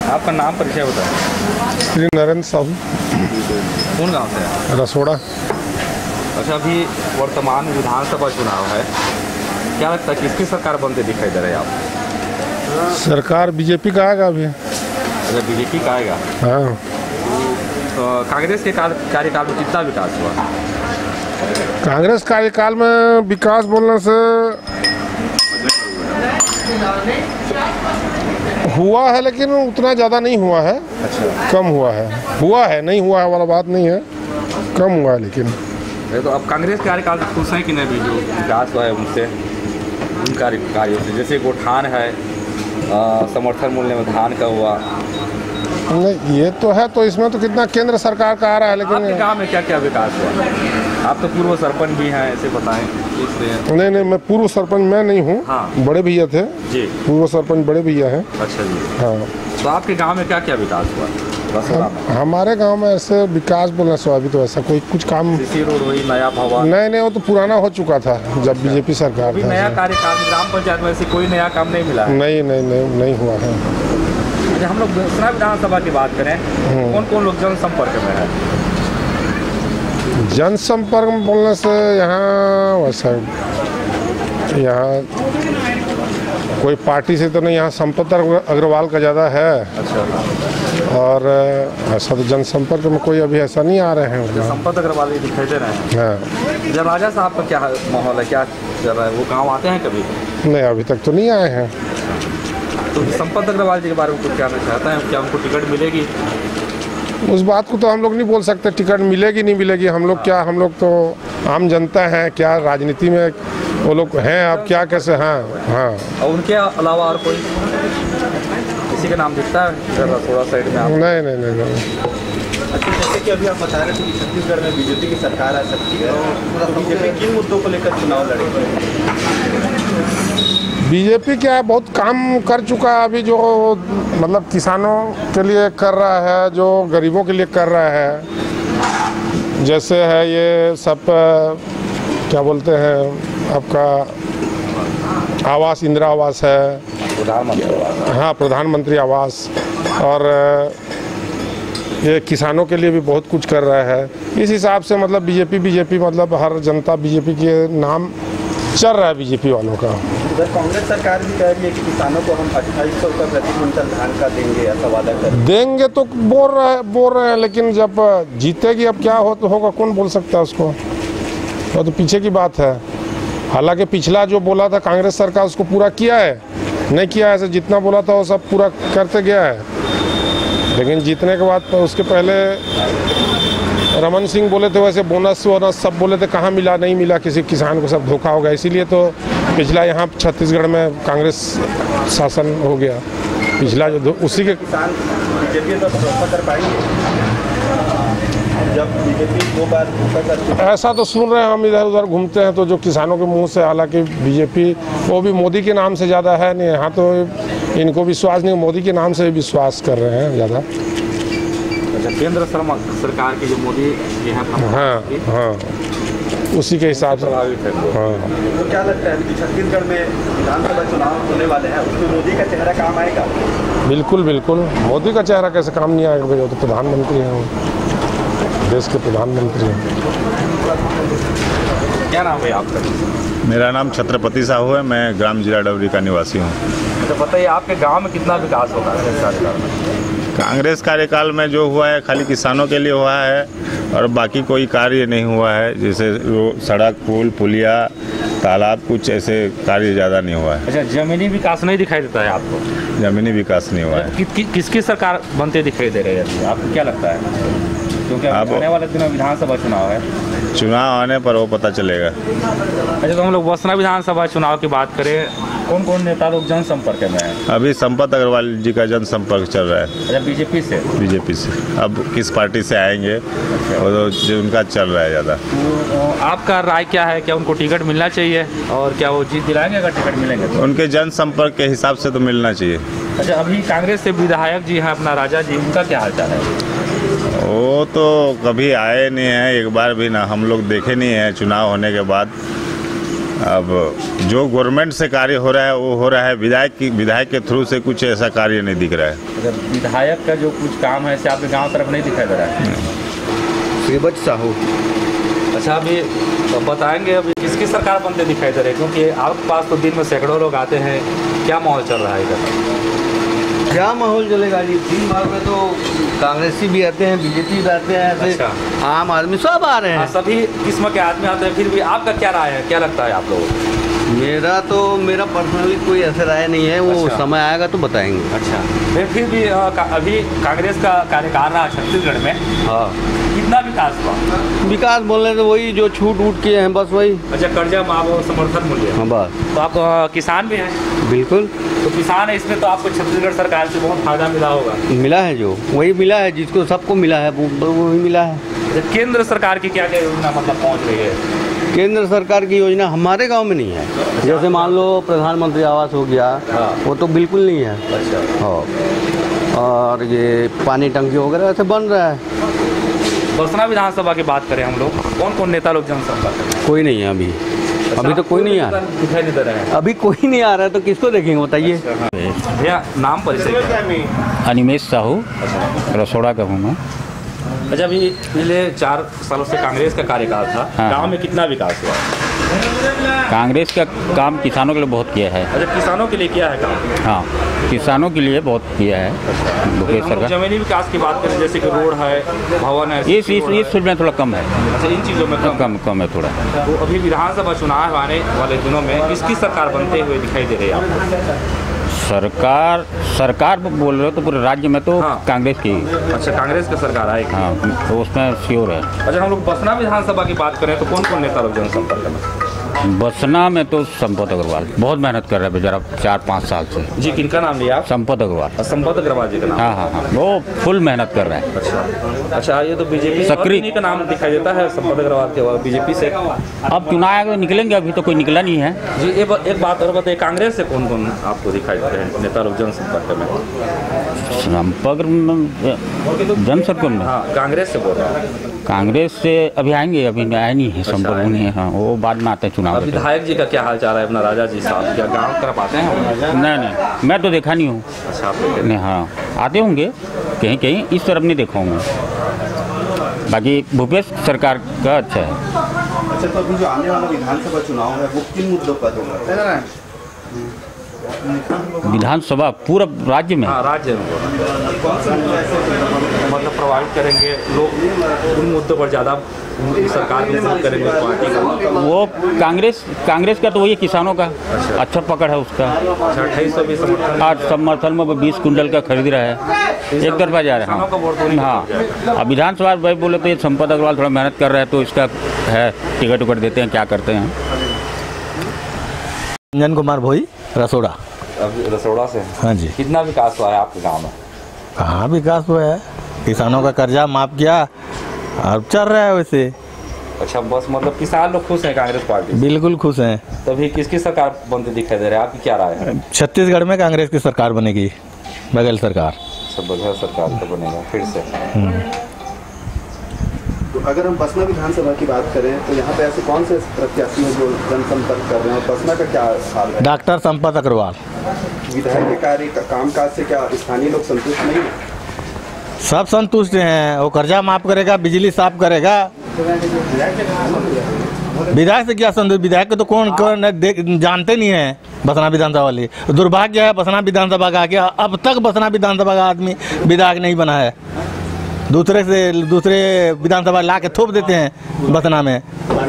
आपका नाम परिचय बताएं। श्री नरेंद्र साहू। कौन गाँव से है? रसोड़ा। अच्छा, अभी वर्तमान विधानसभा चुनाव है, क्या लगता है किसकी सरकार बनते दिखाई दे रहे हैं आप? सरकार बीजेपी का आएगा अभी। अच्छा, बीजेपी का आएगा। हाँ। तो कांग्रेस के कार्यकाल में कितना विकास हुआ? कांग्रेस कार्यकाल में विकास बोलने से हुआ है, लेकिन उतना ज़्यादा नहीं हुआ है। अच्छा, कम हुआ है नहीं हुआ है वाला बात नहीं है, कम हुआ है। लेकिन तो अब कांग्रेस के कार्यकाल से खुश हैं कि नहीं? भी जो विकास हुआ है उनसे, उन कार्यों से, जैसे गोठान है, समर्थन मूल्य में धान का हुआ। नहीं, ये तो है, तो इसमें तो कितना केंद्र सरकार का आ रहा है। आपके लेकिन गाँव में क्या क्या विकास हुआ? आप तो पूर्व सरपंच भी हैं, ऐसे बताएं इसलिए। नहीं, मैं पूर्व सरपंच मैं नहीं हूँ। हाँ। बड़े भैया थे जी। पूर्व सरपंच, बड़े भैया हैं। अच्छा जी। हाँ। तो आपके गांव में क्या क्या विकास हुआ रसोड़ा में? हमारे गांव में ऐसे विकास बोलना स्वाभाविक, तो ऐसा कोई कुछ काम सीसी रोड हुई, नया भवन? नहीं, वो तो पुराना हो चुका था जब बीजेपी सरकार अभी था। नया कार्यकाल में ग्राम पंचायत में से कोई नया काम नहीं मिला है? नहीं हुआ है। अच्छा, हम लोग दूसरा विधानसभा की बात करें, कौन कौन लोग जनसंपर्क में है? जनसंपर्क में बोलने से यहाँ वैसा कोई पार्टी से तो नहीं, यहाँ संपत अग्रवाल का ज़्यादा है। अच्छा। और ऐसा तो जनसंपर्क में कोई अभी ऐसा नहीं आ रहे हैं। संपत अग्रवाल ही दिखाई दे रहे हैं। हाँ। जब राजा साहब का क्या माहौल है, क्या चल रहा है? वो गाँव आते हैं कभी? नहीं, अभी तक तो नहीं आए हैं। तो संपत अग्रवाल जी के बारे में कुछ कहना चाहते हैं? क्या उनको टिकट मिलेगी? उस बात को तो हम लोग नहीं बोल सकते, टिकट मिलेगी नहीं मिलेगी। हम लोग तो आम जनता हैं, क्या राजनीति में वो लोग हैं, अब क्या कैसे। हाँ। और उनके अलावा और कोई किसी का नाम दिखता है थोड़ा साइड में? नहीं। अच्छा, जैसे कि अभी आप बता रहे थे कि छत्तीसगढ़ में बीजेपी की सरकार आ सकती है, तो बीजेपी किन मुद्दों को लेकर चुनाव लड़ेगी? बीजेपी क्या है, बहुत काम कर चुका है अभी, जो मतलब किसानों के लिए कर रहा है, जो गरीबों के लिए कर रहा है। जैसे है ये सब क्या बोलते हैं, आपका आवास, इंदिरा आवास है, प्रधानमंत्री आवास। हाँ, प्रधानमंत्री आवास। और ये किसानों के लिए भी बहुत कुछ कर रहा है। इस हिसाब से मतलब बीजेपी मतलब हर जनता बीजेपी के नाम चल रहा है, बीजेपी वालों का। उधर कांग्रेस सरकार भी कह रही है कि किसानों को हम 2800 का प्रति क्विंटल धान का देंगे, ऐसा वादा कर देंगे तो बोल रहे हैं, लेकिन जब जीतेगी अब क्या होगा कौन बोल सकता है उसको। वो तो पीछे की बात है। हालांकि पिछला जो बोला था कांग्रेस सरकार, उसको पूरा किया है? नहीं किया है। जितना बोला था वो सब पूरा करते गया है। लेकिन जीतने के बाद तो उसके पहले रमन सिंह बोले थे वैसे बोनस सब बोले थे, कहाँ मिला, नहीं मिला, किसी किसान को सब धोखा हो गया। इसीलिए तो पिछला यहाँ छत्तीसगढ़ में कांग्रेस शासन हो गया पिछला, जो उसी के किसान बीजेपी तो भरोसा कर पाएंगे जब बीजेपी 2 बार धोखा कर। ऐसा तो सुन रहे हैं, हम इधर उधर घूमते हैं तो जो किसानों के मुंह से, हालांकि बीजेपी वो भी मोदी के नाम से ज़्यादा है नहीं, यहाँ तो इनको विश्वास नहीं, मोदी के नाम से विश्वास कर रहे हैं ज़्यादा। केंद्र सरकार की जो मोदी जी हैं, हाँ, उसी के हिसाब से प्रभावित है। हाँ। तो क्या लगता है कि छत्तीसगढ़ में विधानसभा चुनाव होने वाले हैं, उसमें मोदी का चेहरा काम आएगा? बिल्कुल मोदी का चेहरा कैसे काम नहीं आएगा भाई, वो तो प्रधानमंत्री हैं, वो देश के प्रधानमंत्री हैं। क्या नाम है आपका? मेरा नाम छत्रपति साहू है, मैं ग्राम जिला डबरी का निवासी हूँ। तो बताइए, आपके गांव में कितना विकास होगा इस कार्यकाल में? कांग्रेस कार्यकाल में जो हुआ है खाली किसानों के लिए हुआ है, और बाकी कोई कार्य नहीं हुआ है। जैसे सड़क, पुल, पुलिया, तालाब, कुछ ऐसे कार्य ज़्यादा नहीं हुआ है। अच्छा, जमीनी विकास नहीं दिखाई देता है आपको? जमीनी विकास नहीं हुआ है। किसकी सरकार बनते दिखाई दे रही है आपको, क्या लगता है? क्योंकि आने वाले दिनों विधानसभा चुनाव है। चुनाव आने पर वो पता चलेगा। अच्छा, तो हम लोग बसना विधानसभा चुनाव की बात करें, कौन कौन नेता लोग जनसंपर्क में हैं? अभी संपत अग्रवाल जी का जनसंपर्क चल रहा है। अच्छा, बीजेपी से? बीजेपी से। अब किस पार्टी से आएंगे वो तो जो उनका चल रहा है ज़्यादा। तो आपका राय क्या है, क्या उनको टिकट मिलना चाहिए, और क्या वो जीत दिलाएंगे अगर टिकट मिलेंगे तो? उनके जनसंपर्क के हिसाब से तो मिलना चाहिए। अच्छा, अभी कांग्रेस से विधायक जी हैं अपना राजा जी, उनका क्या हाल चाल है? वो तो कभी आए नहीं हैं, एक बार भी ना हम लोग देखे नहीं हैं। चुनाव होने के बाद अब जो गवर्नमेंट से कार्य हो रहा है वो हो रहा है, विधायक के थ्रू से कुछ ऐसा कार्य नहीं दिख रहा है। अगर विधायक का जो कुछ काम है से आपके गांव तरफ नहीं दिखाई दे रहा है? श्रीवत्स साहू। अच्छा, अभी तो बताएंगे अभी किसकी सरकार बनते दिखाई दे रहे हैं, क्योंकि आपके पास तो दिन में सैकड़ों लोग आते हैं, क्या माहौल चल रहा है इधर? क्या माहौल चलेगा जी? 3 बार में तो कांग्रेसी भी आते हैं, बीजेपी भी आते हैं, ऐसे अच्छा। आम आदमी सब आ रहे हैं। सभी किस्म के आदमी आते हैं, फिर भी आपका क्या राय है, क्या लगता है आप लोगों को? मेरा पर्सनली कोई ऐसा राय नहीं है, वो अच्छा। समय आएगा तो बताएंगे। अच्छा, फिर भी अभी कांग्रेस का कार्यकाल रहा छत्तीसगढ़ में, हाँ, कितना विकास हुआ? विकास बोलने तो वही जो छूट उठ किए हैं बस वही। अच्छा, कर्जा माफ और समर्थन मूल्य। हाँ बस। तो आप किसान भी हैं? बिल्कुल। तो किसान है, इसमें तो आपको छत्तीसगढ़ सरकार से बहुत फायदा मिला होगा। मिला है, जो वही मिला है, जिसको सबको मिला है वो ही मिला है। अच्छा, केंद्र सरकार की क्या क्या योजना मतलब पहुंच रही है? केंद्र सरकार की योजना हमारे गांव में नहीं है। जैसे मान लो प्रधानमंत्री आवास हो गया, हाँ। वो तो बिल्कुल नहीं है। अच्छा, हाँ, और ये पानी टंकी वगैरह ऐसे बन रहा है। बसना विधानसभा की बात करें हम लोग, कौन कौन नेता लोग जनसंपर्क में? कोई नहीं है अभी। अभी तो कोई नहीं आ रहा, दिखाई नहीं दे रहे हैं। अभी कोई नहीं आ रहा है तो किसको देखेंगे बताइए। भैया, नाम परिचय क्या है? अनिमेश साहू, रसोड़ा का हूँ मैं। अच्छा, अभी पिछले 4 सालों से कांग्रेस का कार्यकाल था, हाँ। गांव में कितना विकास हुआ? कांग्रेस का काम किसानों के लिए बहुत किया है। अच्छा, किसानों के लिए किया है काम? हाँ, किसानों के लिए बहुत किया है भूपेश हम लोग सरकार। जमीनी विकास की बात करें, जैसे कि रोड है, भवन है, इस फील्ड में थोड़ा कम है। अच्छा, इन चीज़ों में कम है थोड़ा। तो अभी विधानसभा चुनाव आने वाले दिनों में किसकी सरकार बनते हुए दिखाई दे रही है आपको? सरकार बोल रहे हो तो पूरे राज्य में तो हाँ। कांग्रेस की। अच्छा, कांग्रेस की सरकार आएगी। हाँ, तो उसमें श्योर है। अच्छा, हम लोग बसना विधानसभा की बात करें तो कौन कौन नेता लोग जनसंपर्क में? बसना में तो संपत अग्रवाल बहुत मेहनत कर रहे हैं बेचारा 4-5 साल से। जी, किनका नाम लिया आप? संपत अग्रवाल। संपत अग्रवाल जी का नाम? हाँ, वो फुल मेहनत कर रहे हैं। अच्छा, ये तो बीजेपी सक्रिय का नाम दिखाई देता है, संपत अग्रवाल के बीजेपी से। अब चुनाव आएगा तो निकलेंगे, अभी तो कोई निकला नहीं है। जी, एक बात और बताइए, कांग्रेस से कौन कौन आपको दिखाई दे रहे हैं नेता लोग जनसंपर्क में? जनसंपर्क में हाँ, कांग्रेस से बोल रहा हूँ। कांग्रेस से अभी आएंगे, अभी आए नहीं है, संपर्क नहीं है। हाँ, वो बाद में आते हैं चुनाव। विधायक जी का क्या हाल चाल है अपना राजा जी साहब? क्या गाँव कर पाते हैं? नहीं, मैं तो देखा नहीं हूँ। अच्छा, आप नहीं, हाँ, आते होंगे कहीं इस तरफ नहीं देखा हूँ मैं। बाकी भूपेश सरकार का अच्छा है। अच्छा, तो अभी जो आने वाला विधानसभा चुनाव है वो किन मुद्दों पर होगा? विधानसभा पूरा राज्य में? हाँ, राज्य में कौन से मतलब प्रभावित करेंगे लोग, उन मुद्दों पर ज़्यादा सरकार की मदद करेंगे पार्टी का? वो कांग्रेस का तो वही किसानों का अच्छा पकड़ है उसका। 2820 समर्थन आज समर्थन में 20 कुंटल का खरीद रहा है, एक तरफा जा रहा है। हाँ, अब विधानसभा भाई बोले तो ये संपत अग्रवाल थोड़ा मेहनत कर रहा है तो इसका है, टिकट उकट देते हैं, क्या करते हैं। रंजन कुमार भोई, रसोड़ा। अब रसोड़ा से? हाँ जी। कितना विकास हुआ है आपके गांव में? कहाँ विकास हुआ है, किसानों का कर्जा माफ किया और चल रहा है वैसे। अच्छा, बस मतलब किसान लोग खुश हैं कांग्रेस पार्टी से? बिल्कुल खुश हैं। तभी किसकी सरकार बनती दिखाई दे रही है, आपकी क्या राय है? छत्तीसगढ़ में कांग्रेस की सरकार बनेगी, बघेल सरकार। सब बघेल सरकार का बनेगा फिर से। तो अगर हम बसना विधानसभा की बात करें तो यहाँ पे ऐसे कौन से प्रत्याशी हैं जो जनसंपर्क कर रहे हैं, और बसना का क्या हाल है? डॉक्टर संपत अग्रवाल। विधायक के कार्य कामकाज से क्या स्थानीय लोग संतुष्ट नहीं हैं? सब संतुष्ट हैं, वो कर्जा माफ करेगा, बिजली साफ करेगा। विधायक से क्या संतुष्ट, विधायक को तो कौन जानते नहीं है बसना विधानसभा वाले। दुर्भाग्य है बसना विधानसभा का कि अब तक बसना विधानसभा का आदमी विधायक नहीं बना है। दूसरे विधानसभा ला के थोप देते हैं बसना में।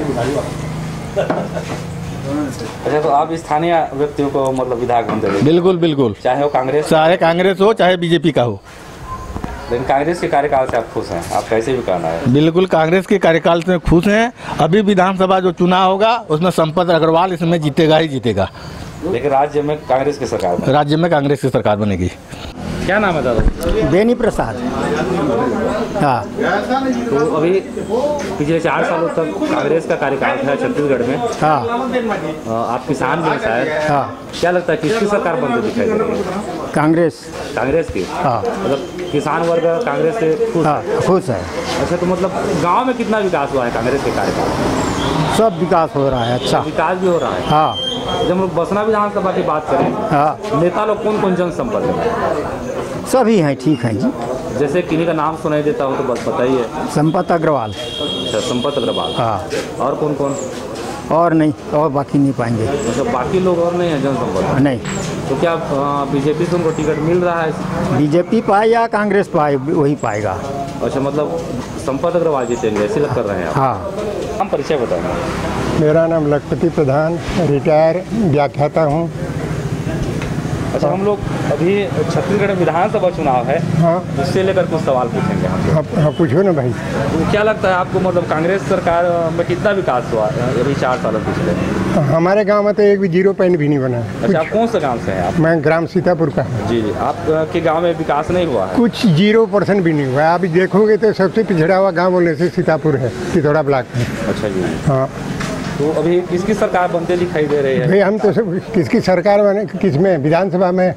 अच्छा, तो आप स्थानीय व्यक्तियों को मतलब विधायक बनते हैं? बिल्कुल, चाहे वो कांग्रेस हो चाहे बीजेपी का हो। लेकिन कांग्रेस के कार्यकाल से आप खुश हैं? आप कैसे भी कहना है? बिल्कुल कांग्रेस के कार्यकाल से खुश हैं। अभी विधानसभा जो चुनाव होगा उसमें संपत अग्रवाल इसमें जीतेगा ही जीतेगा। लेकिन राज्य में कांग्रेस की सरकार राज्य में कांग्रेस की सरकार बनेगी। क्या नाम है दादा? बेनी प्रसाद। हाँ, तो अभी पिछले 4 सालों तक कांग्रेस का कार्यकाल था छत्तीसगढ़ में। हाँ, आप किसान भी हैं शायद। हाँ, क्या लगता है किसकी सरकार बनती दिखाई दे रही है? कांग्रेस की? हाँ, मतलब किसान वर्ग कांग्रेस से खुश? हाँ, खुश है। अच्छा, तो मतलब गांव में कितना विकास हुआ है कांग्रेस के कार्यकाल में? सब विकास हो रहा है अच्छा। विकास भी हो रहा है। हाँ जब हम लोग बसना विधानसभा की बात करें, हाँ नेता लोग कौन कौन जनसंपर्क में? सभी हैं, ठीक हैं जी। जैसे किन्हीं का नाम सुनाई देता हो तो बस बताइए। संपत अग्रवाल। अच्छा, संपत अग्रवाल। हाँ और कौन कौन? और नहीं, और बाकी नहीं पाएंगे। अच्छा, बाकी लोग और नहीं है जनसंपर्क? नहीं। तो क्या बीजेपी से उनको टिकट मिल रहा है? बीजेपी पाए या कांग्रेस पाए, वही पाएगा। अच्छा, मतलब संपत अग्रवाल जीतेंगे ऐसे लग कर रहे हैं आप? हाँ। हम परिचय बताएंगे। मेरा नाम लखपति प्रधान, रिटायर व्याख्याता हूँ। अच्छा, हम लोग अभी छत्तीसगढ़ विधानसभा चुनाव है, हाँ उससे लेकर कुछ सवाल पूछेंगे हम। हाँ पूछो ना भाई। तो क्या लगता है आपको, मतलब कांग्रेस सरकार में कितना विकास हुआ अभी 4 सालों पिछले? हमारे गांव में तो एक भी 0 पॉइंट भी नहीं बना है। अच्छा, आप कौन सा गांव से हैं आप? मैं ग्राम सीतापुर का हूँ। जी जी, आपके गांव में विकास नहीं हुआ है? कुछ 0% भी नहीं हुआ है। आप देखोगे तो सबसे पिछड़ा हुआ गांव बोलने से सीतापुर है, चितौड़ा ब्लॉक में। अच्छा जी। हाँ, तो अभी किसकी सरकार बनते दिखाई दे रही है? भाई हम तो सब किसकी सरकार बने, किसमें, विधानसभा में?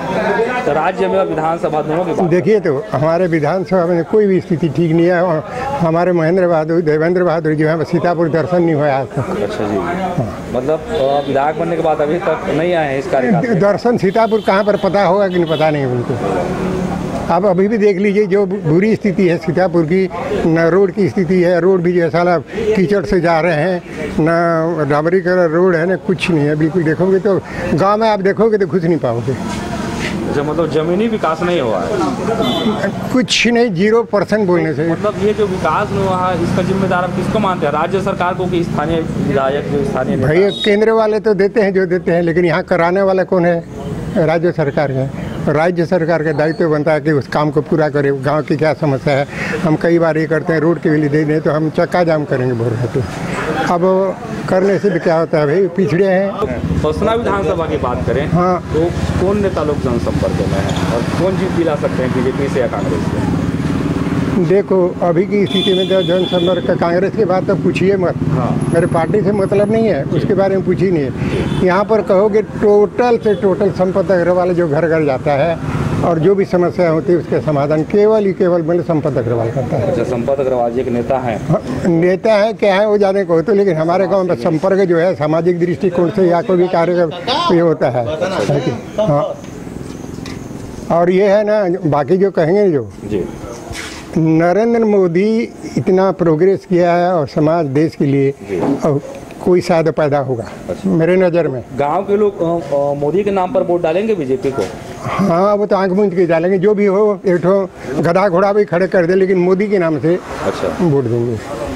तो राज्य में और विधानसभा दोनों की बात देखिए, तो हमारे विधानसभा में कोई भी स्थिति ठीक नहीं है। और हमारे देवेंद्र बहादुर जो है सीतापुर दर्शन नहीं हुआ आज तक। अच्छा जी। मतलब विधायक बनने के बाद अभी तक नहीं आए हैं इस कार्यकाल? दर्शन सीतापुर कहाँ पर पता होगा कि नहीं पता नहीं उनको। आप अभी भी देख लीजिए जो बुरी स्थिति है सीतापुर की, न रोड की स्थिति है, रोड भी जो साला कीचड़ से जा रहे हैं, न डामरीकरण रोड है, न कुछ नहीं है। बिल्कुल देखोगे तो गांव में आप देखोगे तो घुस नहीं पाओगे। अच्छा, मतलब जमीनी विकास नहीं हुआ है? कुछ नहीं, 0% बोलने से। मतलब ये जो विकास नहीं हुआ है, इसका जिम्मेदार आप किसको मानते हैं? राज्य सरकार को कि स्थानीय विधायक जो स्थानीय भाई केंद्र वाले तो देते हैं जो देते हैं, लेकिन यहाँ कराने वाला कौन है? राज्य सरकार है। राज्य सरकार का दायित्व बनता है कि उस काम को पूरा करे। गांव की क्या समस्या है, हम कई बार ये करते हैं, रोड के लिए दे दें तो हम चक्का जाम करेंगे बोल रहे थे। अब करने से भी क्या होता है भाई, पिछड़े हैं। बसना विधानसभा की बात करें, हाँ, तो कौन नेता लोग जनसंपर्क में है और कौन जीत दिला सकते हैं बीजेपी से या कांग्रेस से? देखो अभी की स्थिति में तो जनसंपर्क कांग्रेस के बाद तो पूछिए मत। हाँ। मेरे पार्टी से मतलब नहीं है, उसके बारे में पूछी नहीं है। यहाँ पर कहोगे टोटल से टोटल संपत अग्रवाल जो घर घर जाता है और जो भी समस्या होती है उसके समाधान केवल मतलब संपत अग्रवाल करता है। अच्छा, संपत अग्रवाल जी एक नेता हैं? हाँ, नेता है क्या है वो जाने को तो, लेकिन हमारे गांव में संपर्क जो है सामाजिक दृष्टिकोण से या कोई भी कार्य ये होता है। हाँ, और ये है ना, बाकी जो कहेंगे जो जी, नरेंद्र मोदी इतना प्रोग्रेस किया है और समाज देश के लिए, और कोई शायद पैदा होगा मेरे नज़र में। गांव के लोग मोदी के नाम पर वोट डालेंगे बीजेपी को? हाँ, वो तो आंख मूंद के डालेंगे। जो भी हो, एक गधा घोड़ा भी खड़े कर दे, लेकिन मोदी के नाम से अच्छा वोट देंगे।